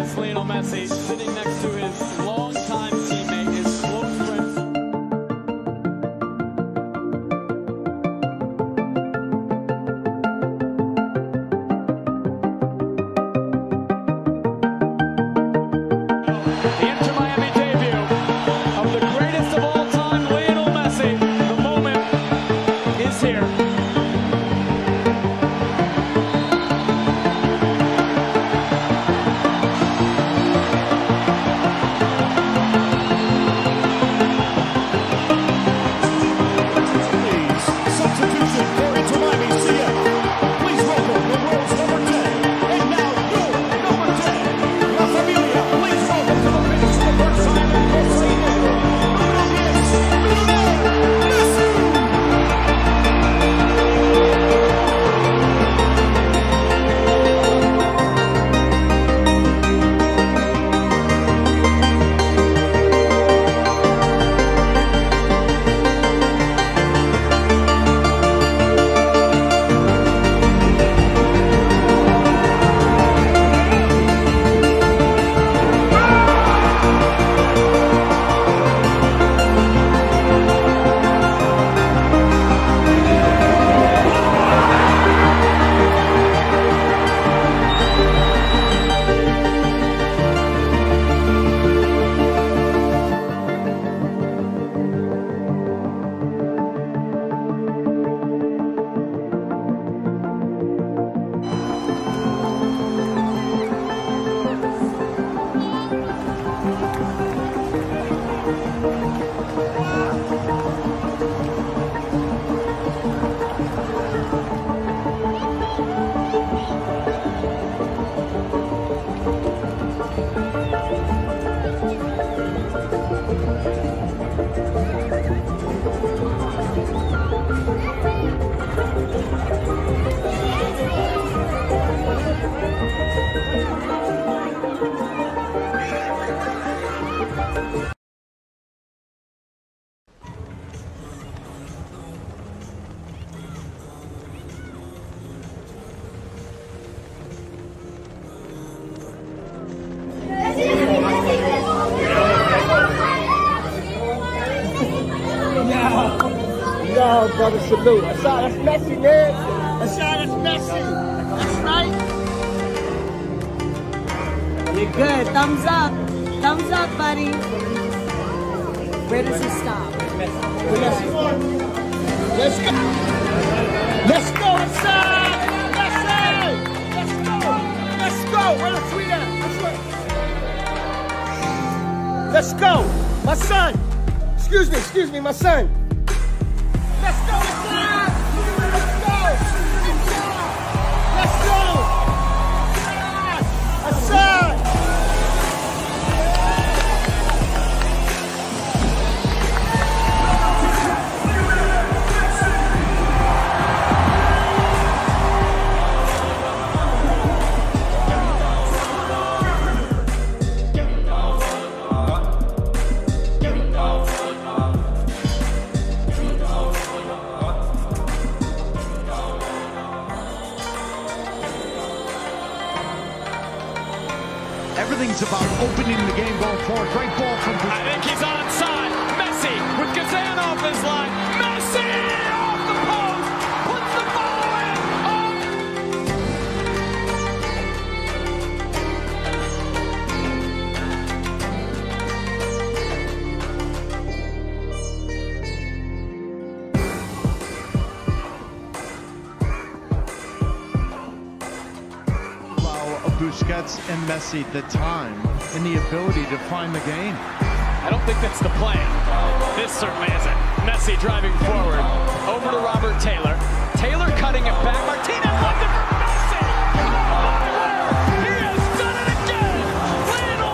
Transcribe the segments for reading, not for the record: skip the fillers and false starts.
That's Lionel Messi sitting next to his longtime teammate, his close friend. The InterMiami debut of the greatest of all time, Lionel Messi. The moment is here. Yo, brother, salute. I saw that's Messi, man. I saw that's Messi. That's right. You're good. Thumbs up. Thumbs up, buddy. Where does he stop? Let's go. Let's go inside. Let's go. Let's go. Where the tweet at? Let's go. My son. Excuse me, my son. Let's go inside. Let's go. Let's go. Inside. Everything's about opening the game going forward. Great ball from... I think he's onside. Messi with Kazan off his line. Messi off the post. Puts the ball Busquets and Messi the time and the ability to find the game. I don't think that's the plan. This certainly isn't. Messi driving forward over to Robert Taylor. Taylor cutting it back. Martinez looking for Messi. Oh my word! He has done it again. Lionel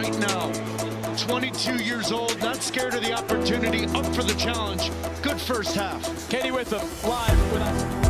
right now. 22 years old, not scared of the opportunity, up for the challenge. Good first half. Katie with them, live with us.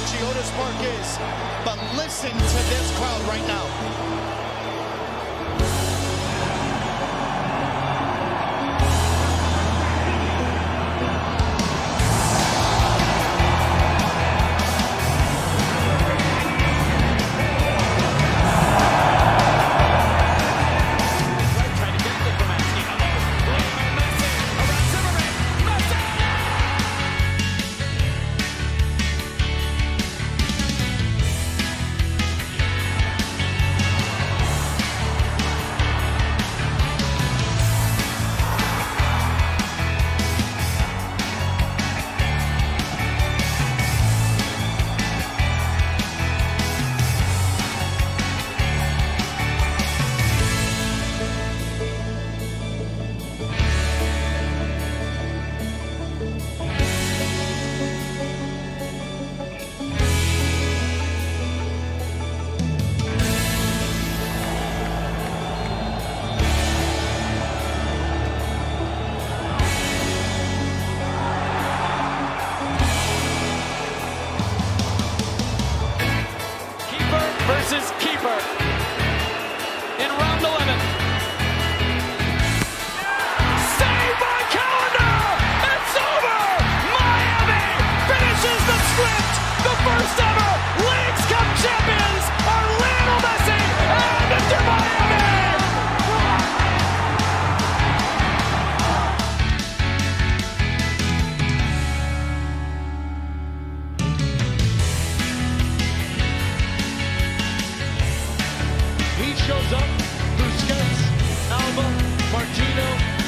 what Geodis Park is, but listen to this crowd right now. Versus keeper in round 11. Saved by Calendar! It's over! Miami finishes the script! The first ever Leagues Cup champions are Lionel Messi and InterMiami! He shows up, Busquets, Alba, Martino.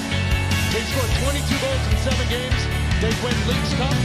They scored 22 goals in 7 games. They win Leagues Cup.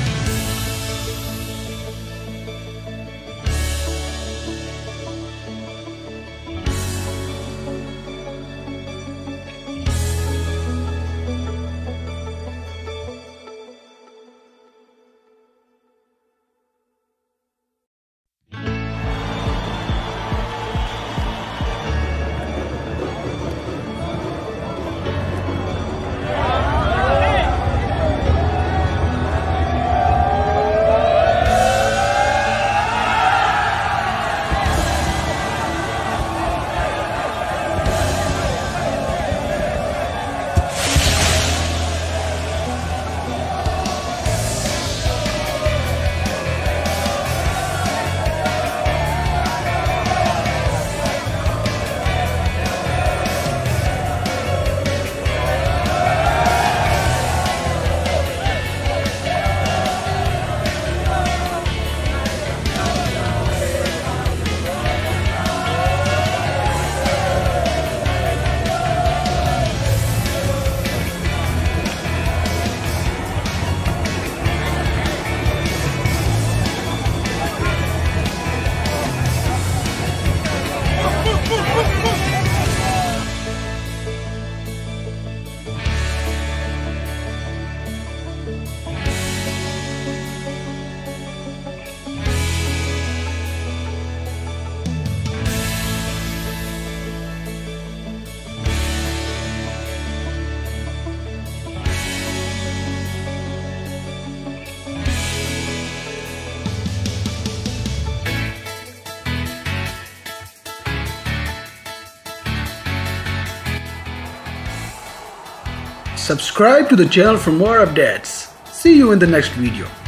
Subscribe to the channel for more updates. See you in the next video.